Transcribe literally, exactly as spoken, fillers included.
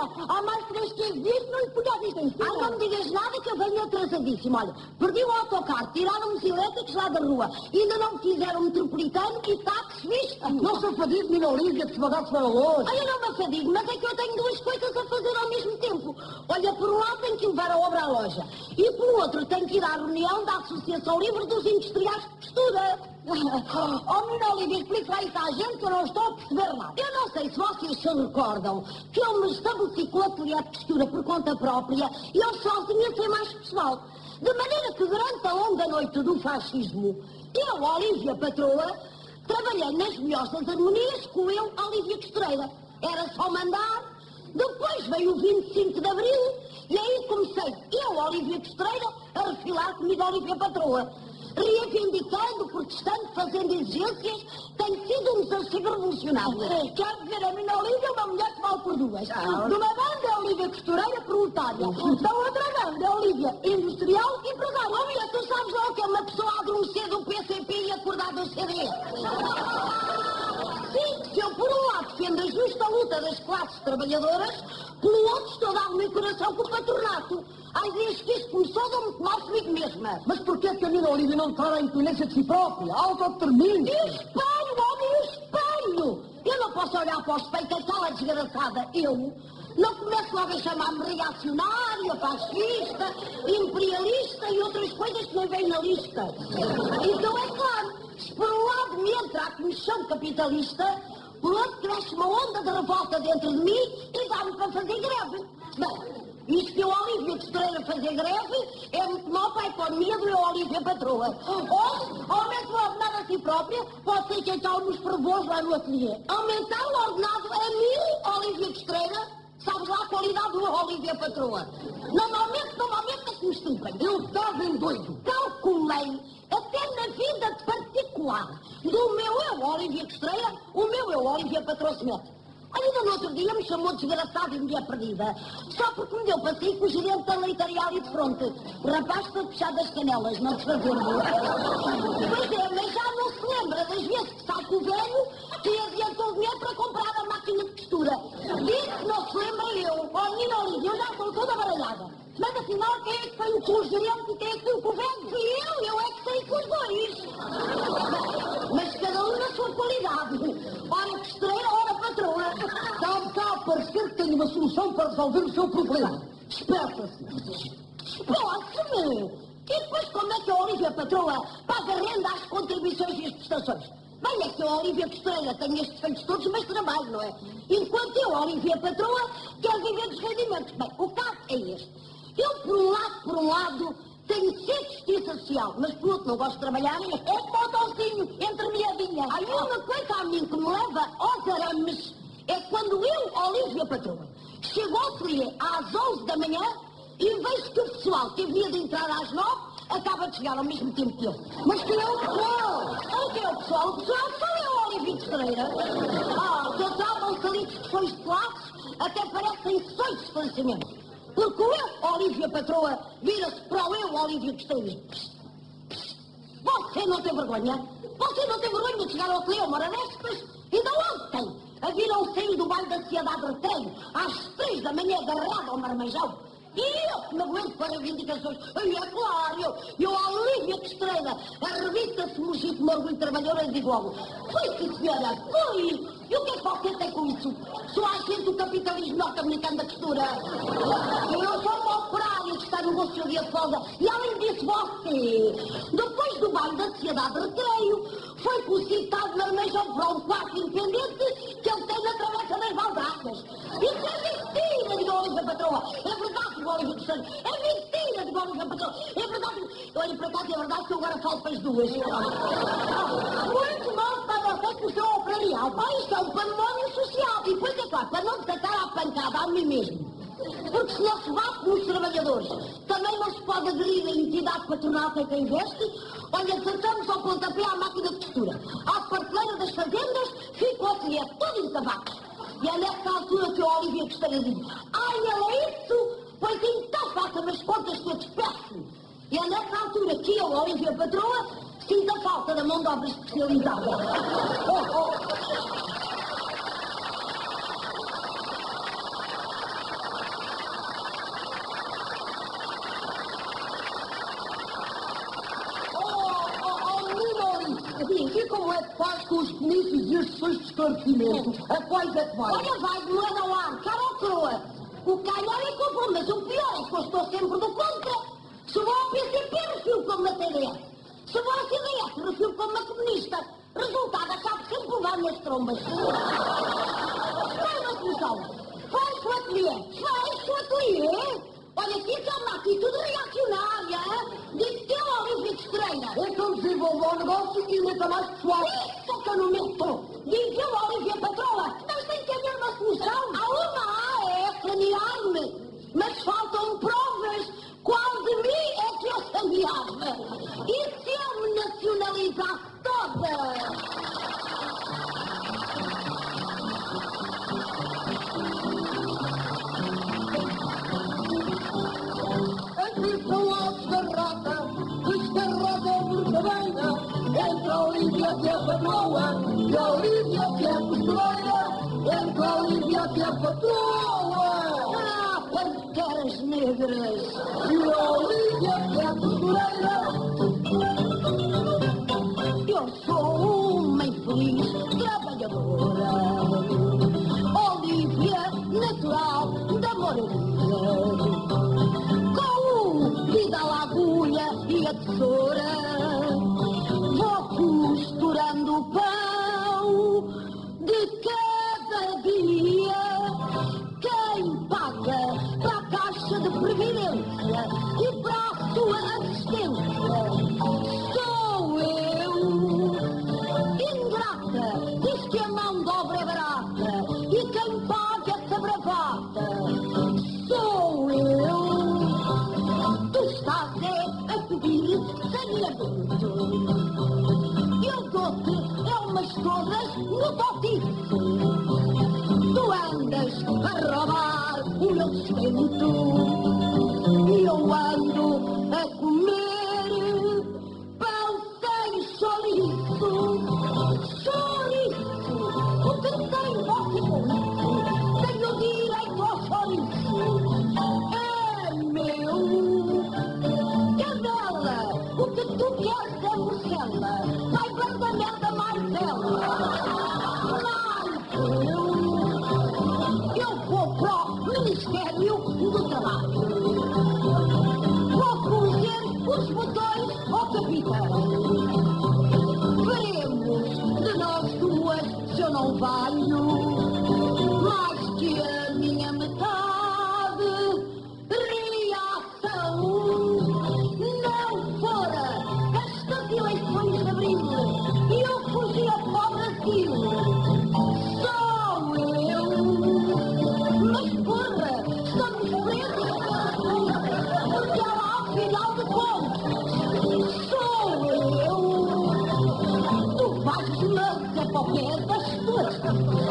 há mais três, quinze dias que não lhe podia dizer. Ah, não me digas nada que eu venho atrasadíssimo. Olha, perdi o autocarro, tiraram-me os elétricos lá da rua. Ainda não me fizeram um metropolitano e táxi, viste? Não se afadigue, menina Olívia, que se mandasse para hoje. Ai, eu não me afadigo, mas é que eu tenho duas coisas a fazer ao mesmo tempo. Olha, por um lado tenho que levar a obra à loja. E por outro tenho que ir à reunião da Associação Livre dos Industriais de Costura. Oh, menina Olívia, explica aí à gente que eu não estou a perceber nada. Eu não sei se vocês se recordam que eu me estabeleci com o ateliê de costura por conta própria e eu sozinha sem mais pessoal. De maneira que durante a longa noite do fascismo, eu, Olívia Patroa, trabalhei nas melhores das harmonias com eu, Olívia Costureira. Era só mandar. Depois veio o vinte e cinco de Abril e aí comecei, eu, Olívia Costureira, a refilar comigo, Olívia Patroa. Reivindicando, protestando, fazendo exigências, tem sido um desafio revolucionário. Quer dizer, a minha Olívia é uma mulher que vale por duas. De uma banda é a Olívia Costureira proletária, da outra banda é a Olívia industrial e empresária. Olha, tu sabes lá o que é uma pessoa adormecer do P C P e acordar do C D S? Sim, se eu por um lado defendo a justa luta das classes trabalhadoras, pelo outro estou a dar o meu coração com o patronato. Ai, desde que isso começou, dou-me mal comigo mesma. Mas porquê que a menina Olívia não trará a independência de si própria? Autodetermine. Espelho, homem, espelho! Eu não posso olhar para o espelho que aquela desgraçada, eu, não começo logo a chamar-me reacionária, fascista, imperialista e outras coisas que nem vêm na lista. Então é claro, se por um lado me entra a comissão capitalista, por outro cresce uma onda de revolta dentro de mim e dá-me para fazer greve. Bem, isto que o Olívia Costureira fazer greve é muito mau para a economia do meu Olívia Patroa. Ou aumenta o ordenado a si própria, pode ser que então nos provôs lá no ateliê. Aumentar o ordenado a mim, Olívia Costureira, sabes lá a qualidade do Olívia Patroa. Normalmente, normalmente é que me estupem. Eu estava em doido. Calculei, até na vida particular do meu eu, Olívia Costureira, o meu eu, Olívia Patroa se mete. Ainda no outro dia me chamou desgraçado e mulher perdida, só porque me deu para si com o gerente da leitaria ali de fronte. O rapaz foi puxar das canelas, não se fazendo. Pois é, mas já não se lembra das vezes que está com o velho que adiantou o dinheiro para comprar a máquina de costura. Disso não se lembra eu. Ó, menina Olívia, eu já estou toda baralhada. Mas afinal, quem é que foi com o gerente e quem é que foi com o velho? Fui eu, eu é que saí com os dois. Mas cada um na sua qualidade. Ora costureira, ora patroa. Está a parecer que tenho uma solução para resolver o seu problema. Espeça-se. Espeça-me! E depois como é que a Olívia Patroa paga renda às contribuições e às prestações? Bem, é que a Olívia Costureira tem estes feitos todos, mas trabalho, não é? Enquanto eu, a Olívia Patroa, quero viver dos rendimentos. Bem, o caso é este. Eu, por um lado, por um lado, tenho sede de justiça social, mas por outro não gosto de trabalhar, é como o Tolcinho, entre meadinha. Aí uma coisa a mim que me leva aos arames é quando eu, Olívia Patroa, chego ao ateliê às onze da manhã e vejo que o pessoal que havia de entrar às nove acaba de chegar ao mesmo tempo que eu. Mas quem é o pessoal? O que é o pessoal? O pessoal sou eu, Olívia Costureira. Ah, o pessoal vão sair discussões de classes, até parecem sessões de esclarecimento. Porque o eu, Olívia Patroa, vira-se para o eu, Olívia Costureira. Você não tem vergonha? Você não tem vergonha de chegar ao ateliê uma hora destas? Ainda ontem, a viram sair do baile da Sociedade de Recreio, às três da manhã, agarrado ao marmanjão. E eu que me aguento para reivindicações. E é claro, eu, eu a Olívia Costureira, a revista Se Mugir como Orgulho Trabalhador, eu digo logo, foi sim senhora, foi. E o que é que você tem com isso? Só há gente do capitalismo norte-americano da costura. Eu não sou um operário que está no bolso de folga. E além disso, você, depois do baile da Sociedade de Recreio, foi concitado marmanjão para um quarto independente que ele tem na Travessa das Valdraças. Isso é mentira, digo a Olívia Patroa. É verdade, digo a Olívia Costureira. É mentira, digo a Olívia Patroa. É verdade. Olha, por acaso é verdade que eu agora falo para as duas. Muito mal para você que o seu operarial. Pai, isto é um pandemónio social. E depois é claro, para não desatar a pancada a mim mesmo. Porque se não se bate nos trabalhadores, também não se pode aderir à entidade patronal que quem investe. Olha, tratamos ao pontapé à máquina de costura. À prateleira das fazendas, fica o ateliê todo em tabaco. E é nessa altura que a Olívia Costureira diz, ai, ela é isso? Pois então faça-me as contas que eu despeço. E é nessa altura que eu, a Olívia Patroa, sinto a falta da mão de obra especializada. Oh, oh. e as sessões de esclarecimento. A quais é que vai? Olha, vai de moeda ao ar, cara ou croa. O que calhar é culpa, mas o pior é que eu estou sempre do contra. Se vou ao P C P, refiro como na T D S. Se vou ao C D S, refiro como uma comunista. Resultado, acabo sempre por dar minhas trombas. Qual é uma solução? Faz o ateliê. Faz o ateliê. Olha, se isso é uma atitude reacionária, diz que é uma Olívia de Estreina. Então desenvolva o negócio e meta mais pessoal. Isso que eu não meto. Diz eu, Olívia Patroa, mas tem que haver uma solução. Há uma, há, é sanear-me. Mas faltam provas. Qual de mim é que eu saneava? E se eu me nacionalizasse toda? Atenção à desgarrada, desgarrada verdadeira, entre a Olívia que é patroa e a Olívia que é costureira, entre a Olívia que é patroa Ah, panteras negras! e a Olívia que é costureira. Eu sou uma infeliz trabalhadora, Olívia natural da moradia. Vida à agulha e a tesoura, vou costurando o pão de cada dia. Quem paga para a Caixa de Previdência e para a sua assistência sou eu. Ingrata, diz que a mão de obra é barata e quem paga essa bravata sou eu. Tu estás é a pedir saneamento. Eu dou-te é umas todas no totice. Tu andas a roubar o meu sustento e eu ando a comer pão sem chouriço. Chouriço, o que tem você com isso? Tenho direito ao chouriço. É meu. Cadela, o que tu queres é morcela. Vai para da merda mais bela. Mais eu. Eu vou para o Ministério do Trabalho. Vou cozer os botões ao capitão. Veremos de nós duas se eu não valho mais que a minha metade. Reação não fora estas eleições de abril e eu fugi para o Brasil. Sou eu. Mas porra, estamos presos. Porque ela, afinal de contas, sou eu. Tu vais-me dizer para o pé das tuas